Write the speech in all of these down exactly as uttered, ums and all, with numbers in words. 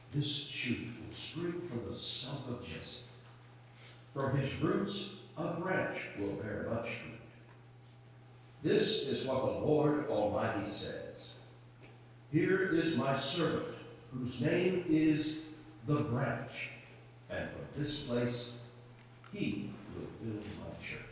This shoot will spring from the stump of Jesse. From his roots, a branch will bear much fruit. This is what the Lord Almighty says. Here is my servant, whose name is the branch, and from this place he will build my church.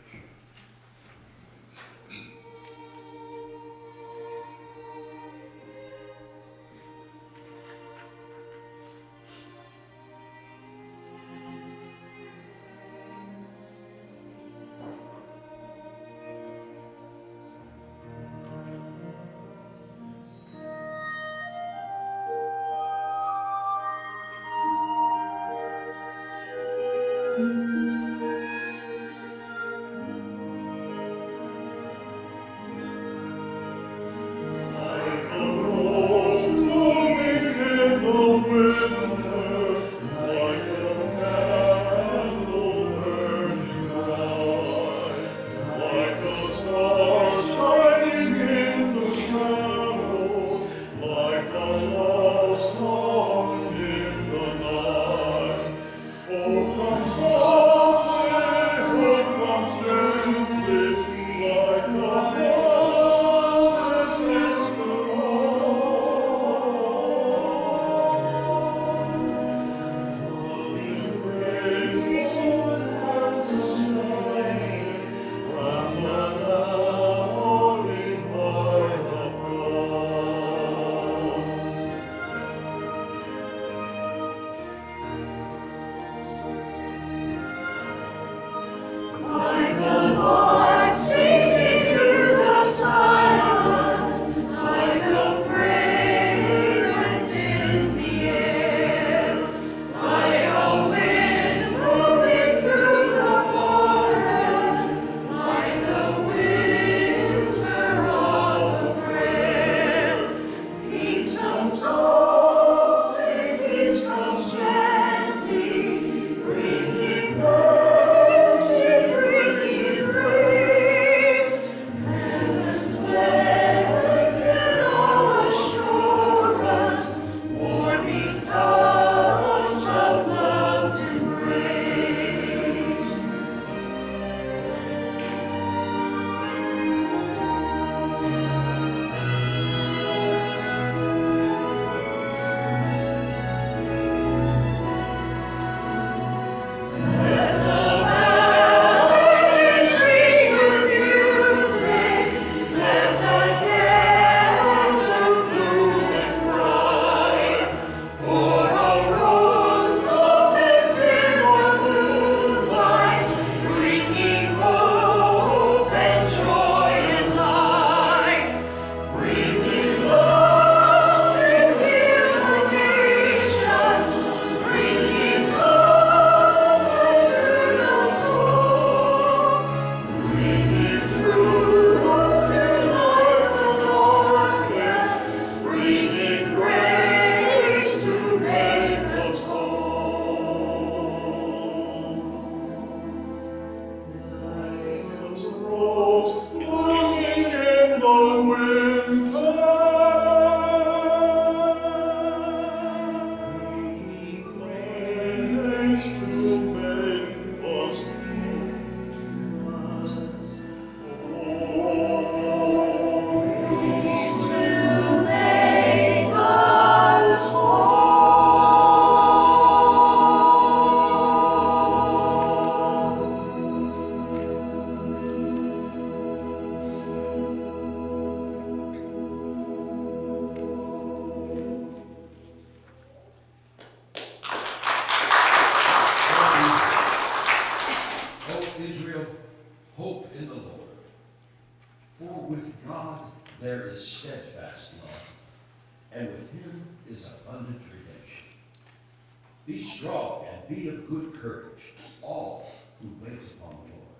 Be strong and be of good courage, all who wait upon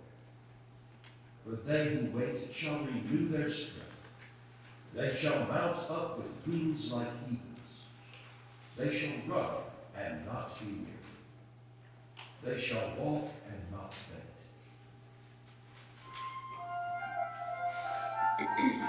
the Lord. For they who wait shall renew their strength. They shall mount up with wings like eagles. They shall run and not be weary. They shall walk and not faint.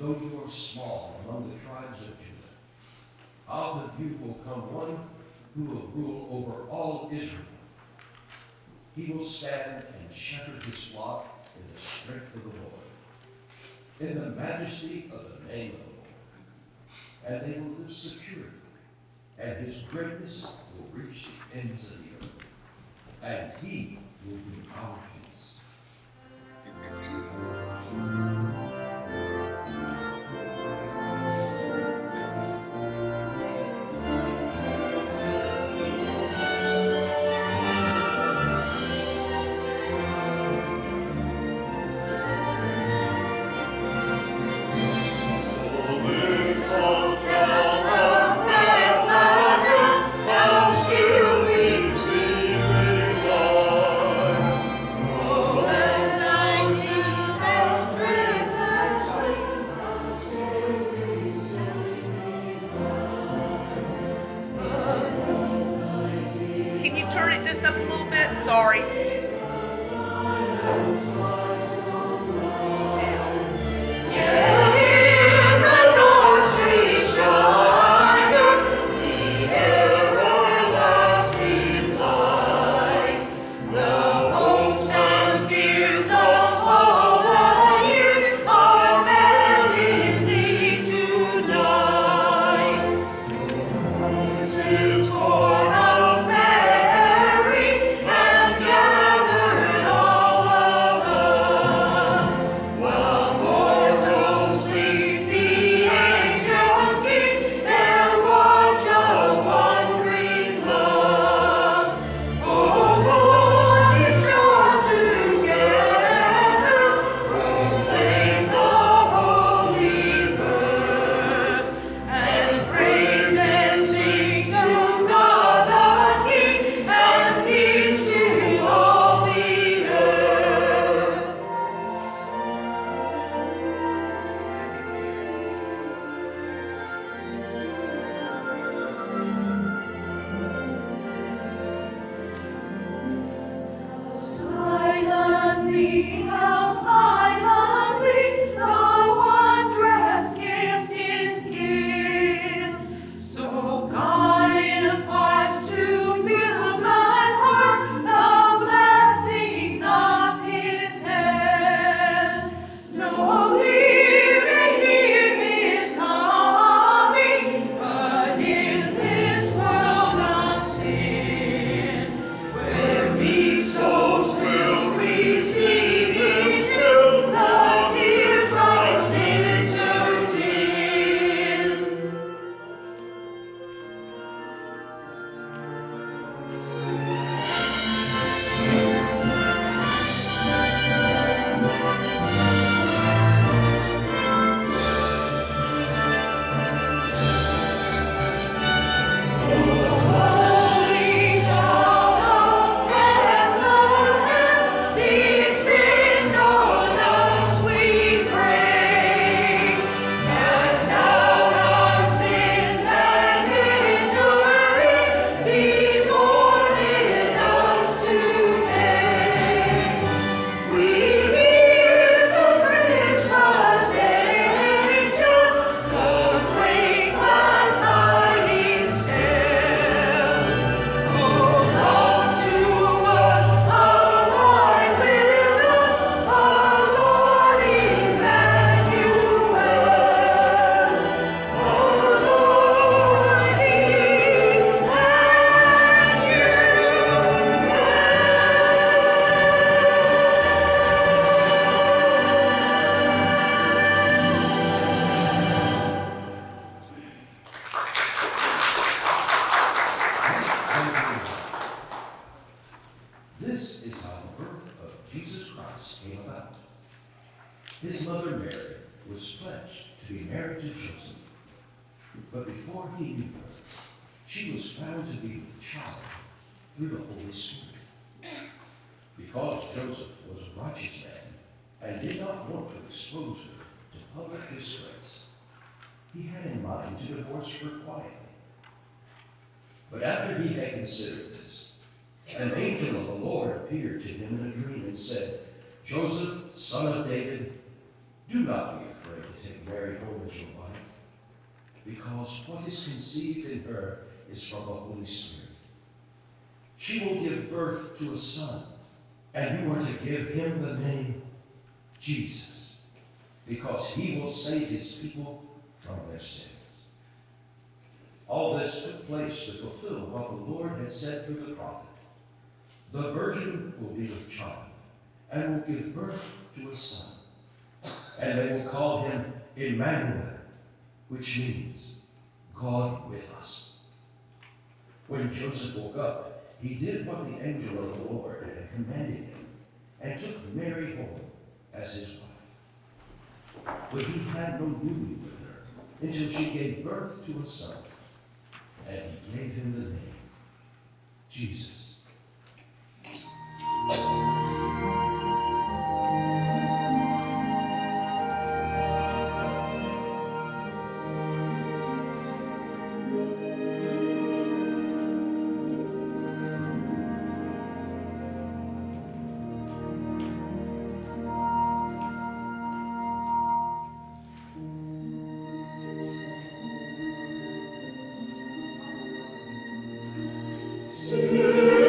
though you are small among the tribes of Judah, out of you will come one who will rule over all Israel. He will stand and shepherd his flock in the strength of the Lord, in the majesty of the name of the Lord. And they will live securely, and his greatness will reach the ends of the earth, and he will be our peace. His mother Mary was pledged to be married to Joseph, but before he knew her, she was found to be with child through the Holy Spirit. Because Joseph was a righteous man and did not want to expose her to public disgrace, he had in mind to divorce her quietly. But after he had considered this, an angel of the Lord appeared to him in a dream and said, "Joseph, son of David, do not be afraid to take Mary home as your wife, because what is conceived in her is from the Holy Spirit. She will give birth to a son, and you are to give him the name Jesus, because he will save his people from their sins. All this took place to fulfill what the Lord had said through the prophet. The virgin will be with child, and will give birth to a son, and they will call him Emmanuel, which means God with us. When Joseph woke up, he did what the angel of the Lord had commanded him, and took Mary home as his wife. But he had no union with her until she gave birth to a son, and he gave him the name Jesus. Spirit.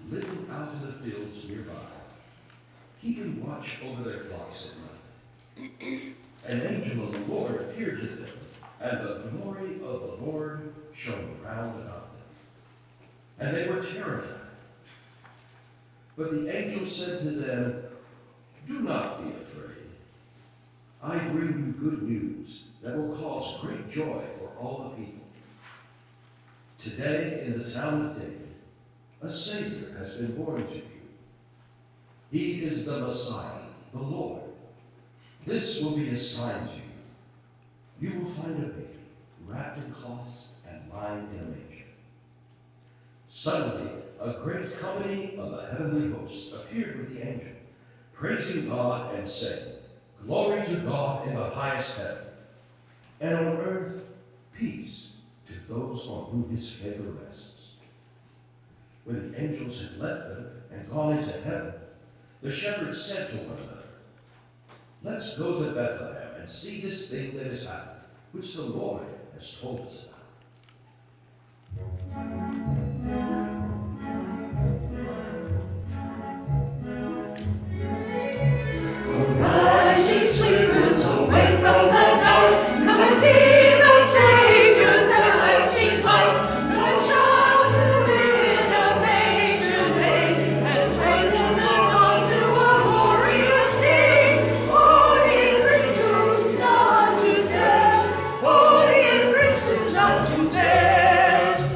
living out in the fields nearby, keeping watch over their flocks at night. An angel of the Lord appeared to them, and the glory of the Lord shone round about them. And they were terrified. But the angel said to them, "Do not be afraid. I bring you good news that will cause great joy for all the people. Today, in the town of David, a Savior has been born to you. He is the Messiah, the Lord. This will be a sign to you. You will find a baby wrapped in cloths and lying in a manger." Suddenly, a great company of the heavenly hosts appeared with the angel, praising God and saying, "Glory to God in the highest heaven, and on earth peace to those on whom his favor rests." When the angels had left them and gone into heaven, the shepherds said to one another, "Let's go to Bethlehem and see this thing that has happened, which the Lord has told us about." Arise, ye sleepers, awake from the night. Come and see the Savior's everlasting light. The child who in a manger lay has wakened the dawn to a glorious day. Holy in Christus, not to zest. Holy in Christus, not to zest.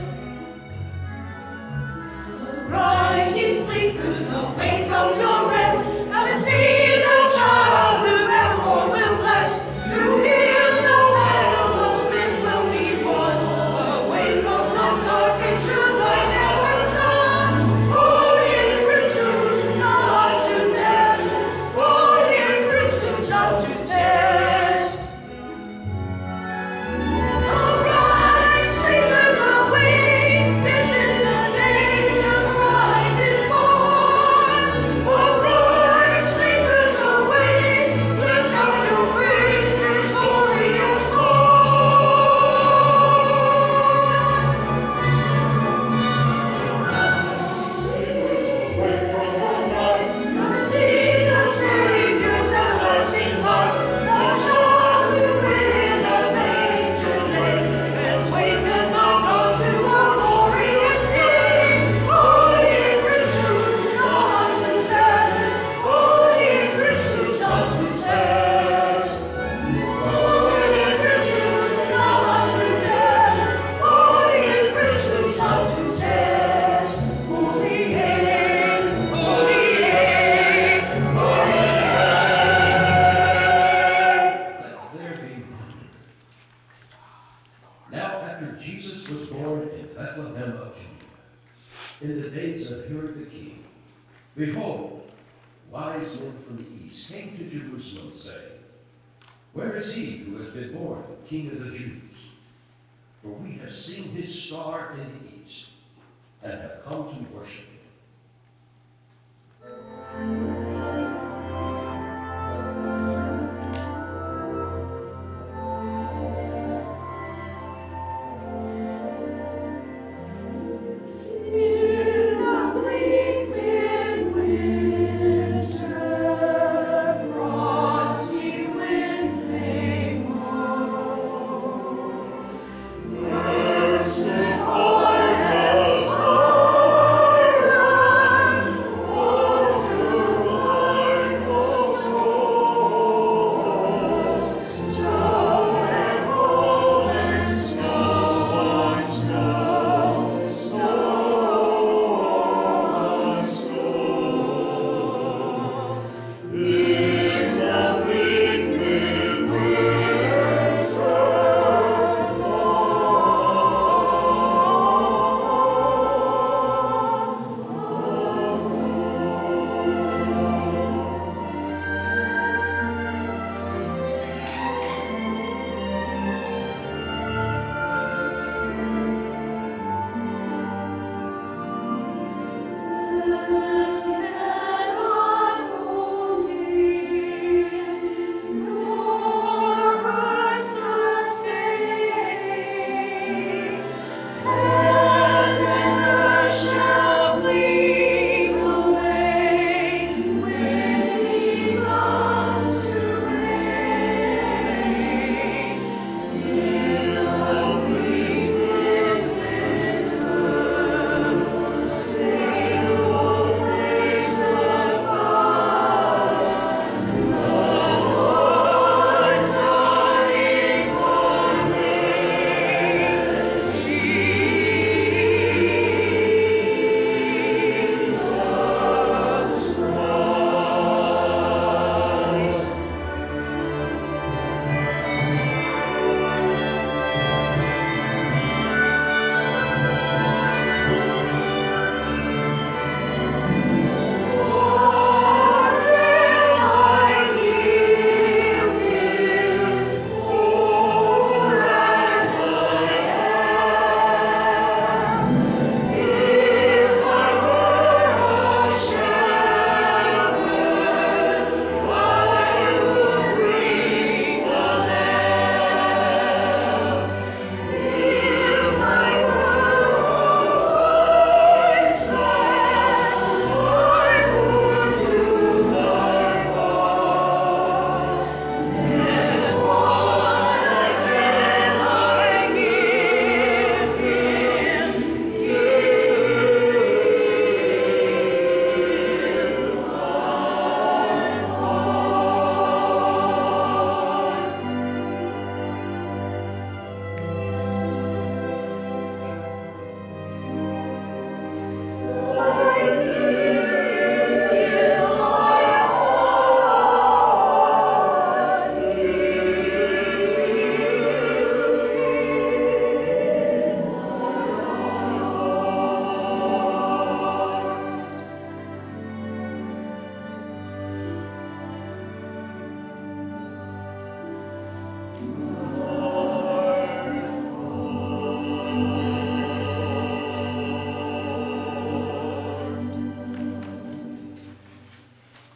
Arise, ye sleepers, awake from your rest. Come and see the child who evermore will bless. Through him the battle of sin will be won. Away from the darkness, true light now has come. Holy in Christus, not to zest. Holy in Christus, not to zest. Arise, sleepers, awake. This is the day the Christ is born. Arise, sleepers, awake. Lift up your praise, victorious Come and see the Savior's everlasting light. The child who in a manger lay has wakened the dawn to a glorious day. Holy in Christus, not to zest. Holy in Christus, not to zest. Holy in Christus, not to zest. Holy in Christus, not to zest. Holy in, holy in, holy Let there be wonder. Now after Jesus was born in Bethlehem of Judah, in the days of Herod the king, behold, wise men from the east came to Jerusalem, saying, "Where is he who has been born, King of the Jews? For we have seen his star in the east, and have come to worship him." In the bleak midwinter, frosty wind they moan. Nursed in harness,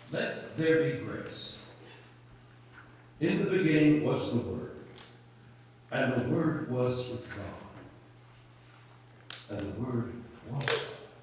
Let there be grace. In the beginning was the Word, and the Word was with God, and the Word was God.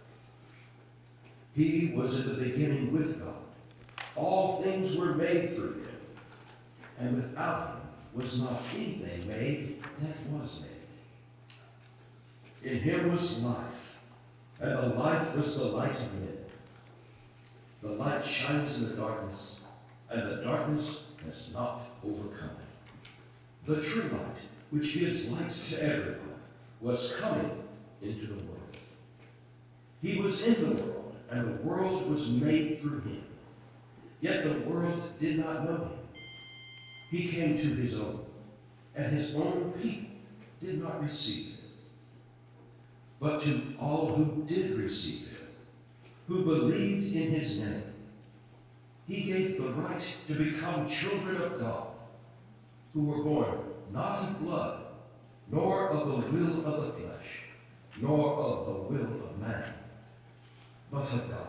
He was in the beginning with God. All things were made through him, and without him was not anything made that was made. In him was life, and the life was the light of men. The light shines in the darkness, and the darkness has not overcome it. The true light, which gives light to everyone, was coming into the world. He was in the world, and the world was made through him. Yet the world did not know him. He came to his own, and his own people did not receive him. But to all who did receive him, who believed in his name, he gave the right to become children of God, who were born not of blood, nor of the will of the flesh, nor of the will of man, but of God.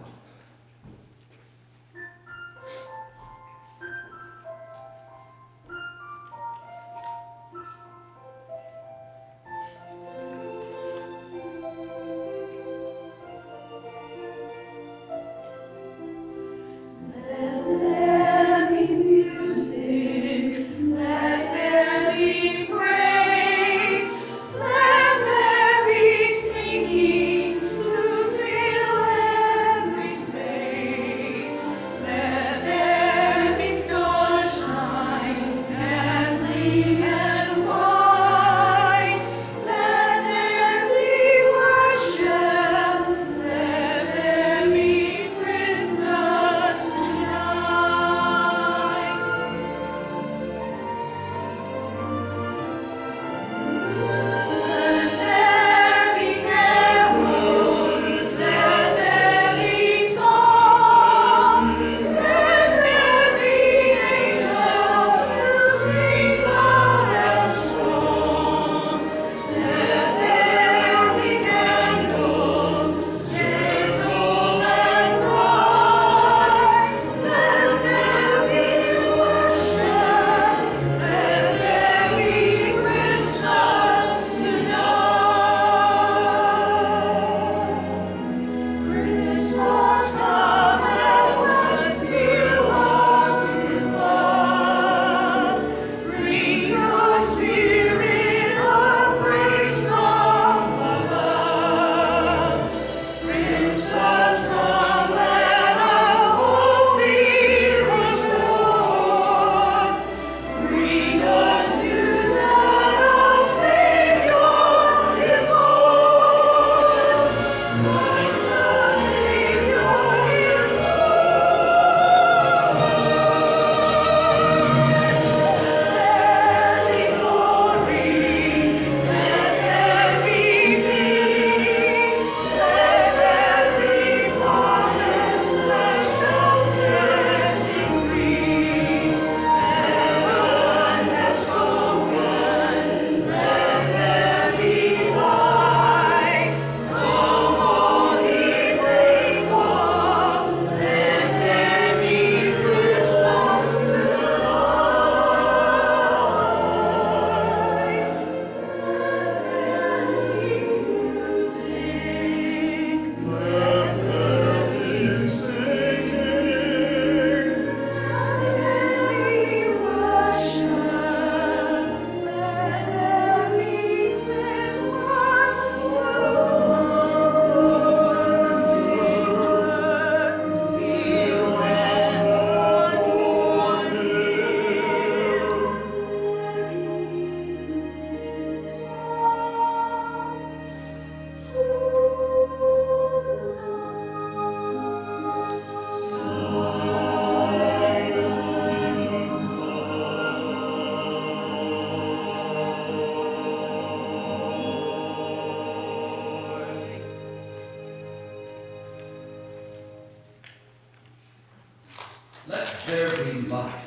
there be life.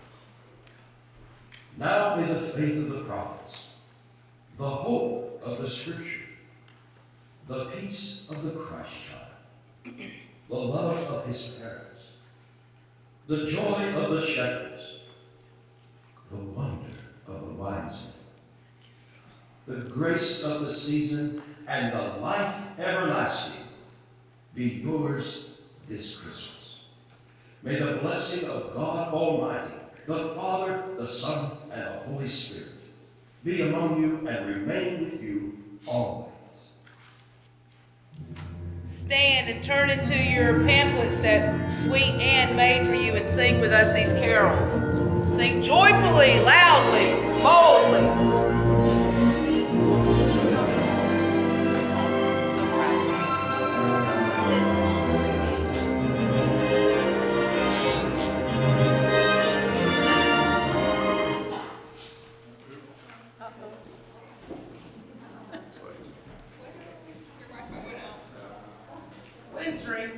Now may the faith of the prophets, the hope of the Scripture, the peace of the Christ child, the love of his parents, the joy of the shepherds, the wonder of the wise men, the grace of the season, and the life everlasting be yours this Christmas. May the blessing of God Almighty, the Father, the Son, and the Holy Spirit be among you and remain with you always. Stand and turn into your pamphlets that Sweet Anne made for you and sing with us these carols. Sing joyfully, loudly, boldly. Windstream.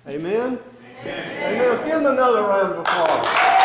Amen? Amen. Let's give them another round of applause.